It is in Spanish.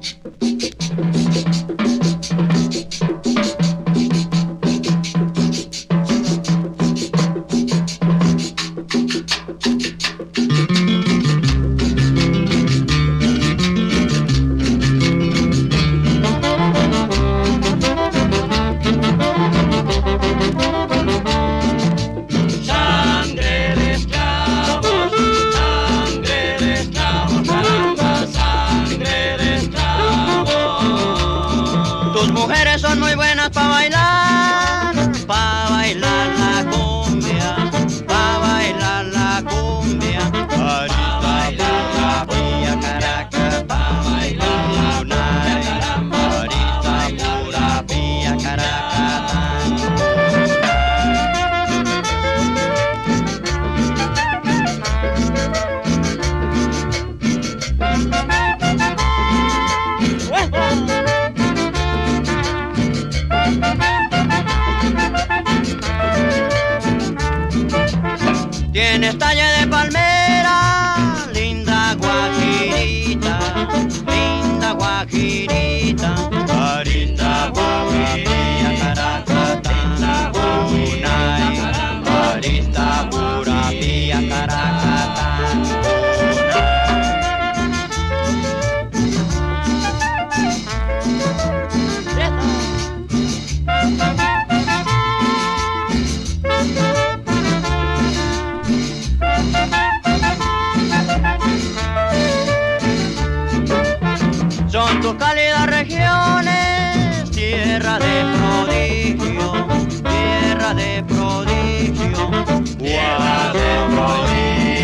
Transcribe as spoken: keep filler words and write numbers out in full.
Son muy buenas pa' bailar, pa' bailar la cumbia, pa' bailar la cumbia. Pa' bailar la pía Caracas, pa' bailar la Unay, ahorita pura pía Caracas. Tienes talle de palmera, linda guajirita, linda guajirita, linda guajirita, Caracata, Unay, ahorita pura pía Caracata. Son tus cálidas regiones, tierra de prodigio, tierra de prodigio, tierra de prodigio.